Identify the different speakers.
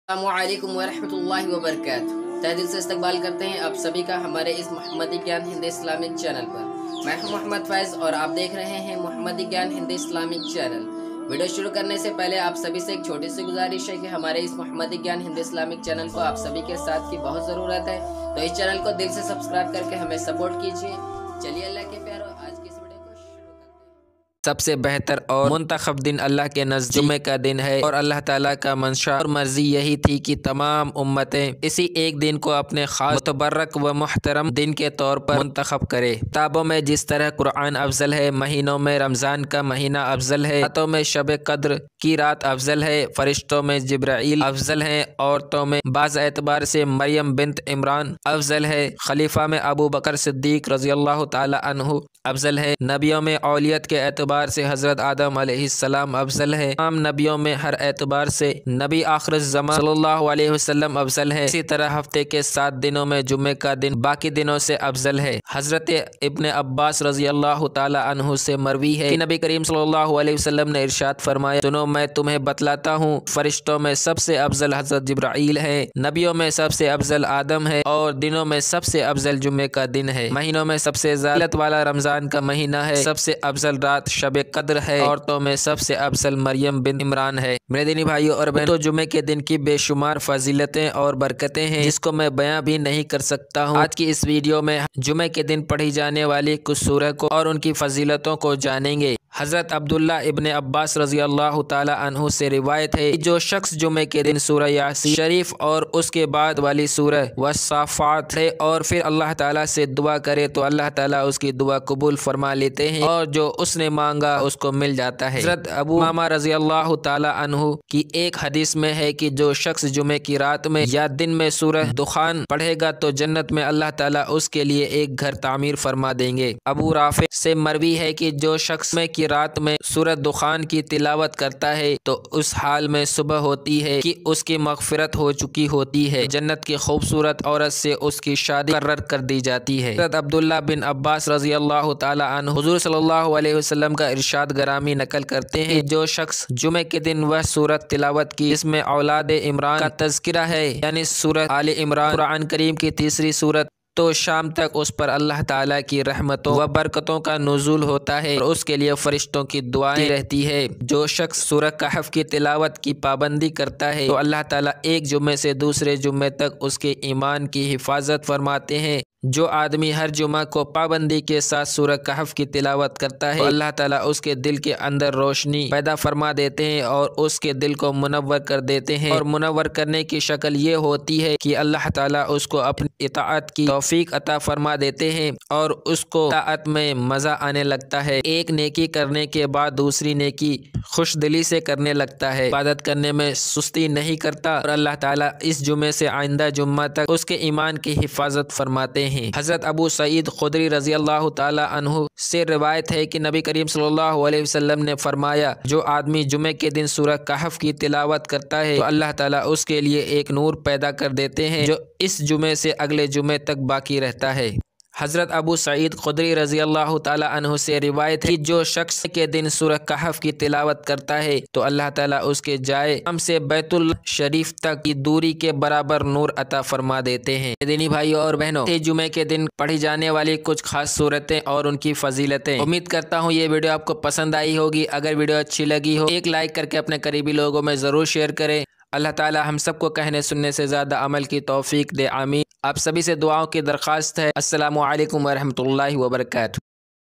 Speaker 1: अस्सलामुअलैकुम वरहमतुल्लाहि वबरकातुहू। तहे दिल से इस्तकबाल करते हैं आप सभी का हमारे इस मोहम्मदी ज्ञान हिंदी इस्लामिक चैनल पर। मैं हूं मोहम्मद फैज़ और आप देख रहे हैं मोहम्मदी ज्ञान हिंदी इस्लामिक चैनल। वीडियो शुरू करने से पहले आप सभी से एक छोटी सी गुजारिश है कि हमारे इस मोहम्मदी ज्ञान हिंदी इस्लामिक चैनल को आप सभी के साथ की बहुत ज़रूरत है, तो इस चैनल को दिल से सब्सक्राइब करके हमें सपोर्ट कीजिए। चलिए अल्लाह के प्यारो, आज की इस वीडियो को शुरू करते हैं।
Speaker 2: सबसे बेहतर और मुंतखब दिन अल्लाह के नज़दीक जुम्मे का दिन है और अल्लाह ताला का मंशा और मर्जी यही थी कि तमाम उम्मतें इसी एक दिन को अपने खास मुतबर्रक व मुहतरम दिन के तौर पर मुंतखब करे। किताबों में जिस तरह कुरान अफजल है, महीनों में रमज़ान का महीना अफजल है, रातों में शब कद्र की रात अफजल है, फरिश्तों में जिब्राइल अफजल है, औरतों में बाज़ एतबार से मरियम बिन्त इमरान अफजल है, खलीफा में अबू बकर सिद्दीक रज़ियल्लाहु ताला अन्हु अफजल है, नबियों में औलियत के एतबार से हज़रत आदम अलैहिस्सलाम अफजल है, तमाम नबियों में हर एतबार से नबी आखिर ज़मान सल्लल्लाहु अलैहि वसल्लम अफजल है। इसी तरह हफ्ते के 7 दिनों में जुम्मे का दिन बाकी दिनों से अफजल है। हज़रत इब्न अब्बास रज़ियल्लाहु ताला अन्हु से मरवी है कि नबी करीम सल्लल्लाहु अलैहि वसल्लम ने इरशाद फरमाया, सुनो मैं तुम्हें बतलाता हूँ, फरिश्तों में सबसे अफजल हज़रत जिब्राइल है, नबियों में सबसे अफजल आदम है और दिनों में सबसे अफजल जुम्मे का दिन है। महीनों में सबसे ज़िलत वाला रमज़ान का महीना है, सबसे अफजल रात शब कद्र है, औरतों में सबसे अफजल मरियम बिन इमरान है। मेरे दीनी भाइयों और बहनों, तो जुम्मे के दिन की बेशुमार फजीलतें और बरकतें हैं जिसको मैं बयां भी नहीं कर सकता हूँ। आज की इस वीडियो में जुम्मे के दिन पढ़ी जाने वाली कुछ सूरह को और उनकी फजीलतों को जानेंगे। हज़रत अब्दुल्ला इब्न अब्बास रज़ियल्लाहु ताला अन्हु से रिवायत है कि जो शख्स जुम्मे के दिन सूरह यासीन शरीफ और उसके बाद वाली सूरह वस्साफ़ात है और फिर अल्लाह ताला से दुआ करे तो अल्लाह ताला उसकी दुआ कबूल फरमा लेते हैं और जो उसने मांगा उसको मिल जाता है। हज़रत अबू उमामा रज़ियल्लाहु ताला अन्हु की एक हदीस में है कि जो शख्स जुम्मे की रात में या दिन में सूरह दुखान पढ़ेगा तो जन्नत में अल्लाह ताला उसके लिए एक घर तामीर फरमा देंगे। अबू राफे से मरवी है कि जो शख्स में की रात में सूरह दुखान की तिलावत करता है तो उस हाल में सुबह होती है कि उसकी मग़फ़िरत हो चुकी होती है, जन्नत की खूबसूरत औरत से उसकी शादी मुकर्रर कर दी जाती है। हज़रत अब्दुल्ला बिन अब्बास रज़ियल्लाहु ताला अन्हु हुज़ूर सल्लल्लाहु अलैहि वसल्लम का इरशाद गरामी नकल करते हैं, जो शख्स जुमे के दिन वह सूरत तिलावत की जिसमें औलाद इमरान का तज़किरा है, यानी सूरत आले इमरान कुरान करीम की तीसरी सूरत, तो शाम तक उस पर अल्लाह ताला की रहमतों व बरकतों का नुज़ूल होता है और उसके लिए फरिश्तों की दुआएं रहती है। जो शख्स सूरह कहफ की तिलावत की पाबंदी करता है तो अल्लाह ताला एक जुम्मे से दूसरे जुम्मे तक उसके ईमान की हिफाजत फरमाते हैं। जो आदमी हर जुमा को पाबंदी के साथ सूरह कहफ की तिलावत करता है तो अल्लाह ताला उसके दिल के अंदर रोशनी पैदा फरमा देते हैं और उसके दिल को मुनव्वर कर देते हैं। और मुनव्वर करने की शक्ल ये होती है कि अल्लाह ताला उसको अपनी इताअत की तौफीक अता फरमा देते हैं और उसको इताअत में मज़ा आने लगता है। एक नेकी करने के बाद दूसरी नेकी खुश दिली से करने लगता है, इबादत करने में सुस्ती नहीं करता और अल्लाह ताला इस जुमे से आइंदा जुम्मा तक उसके ईमान की हिफाजत फरमाते हैं। हज़रत अबू सईद खुदरी रज़ियल्लाहु ताला अन्हु से रिवायत है कि नबी करीम सल्लल्लाहु अलैहि वसल्लम ने फरमाया, जो आदमी जुमे के दिन सूरह कहफ की तिलावत करता है तो अल्लाह ताला उसके लिए एक नूर पैदा कर देते हैं जो इस जुमे से अगले जुमे तक बाकी रहता है। हज़रत अबू सईद खुदरी रज़ियल्लाहु ताला अन्हु से रिवायत है कि जो शख्स के दिन सूरह कहफ की तिलावत करता है तो अल्लाह ताला उसके जाए हम से बैतुल शरीफ तक की दूरी के बराबर नूर अता फरमा देते हैं। दीनी भाइयों और बहनों, जुमे के दिन पढ़ी जाने वाली कुछ खास सूरतें और उनकी फजीलतें। उम्मीद करता हूँ ये वीडियो आपको पसंद आई होगी। अगर वीडियो अच्छी लगी हो एक लाइक करके अपने करीबी लोगों में ज़रूर शेयर करें। अल्लाह ताला हम सबको कहने सुनने से ज़्यादा अमल की तौफीक दे, आमीन। आप सभी से दुआओं की दरख्वास्त है। अस्सलामु अलैकुम वरहमतुल्लाहि वबरकातुहू।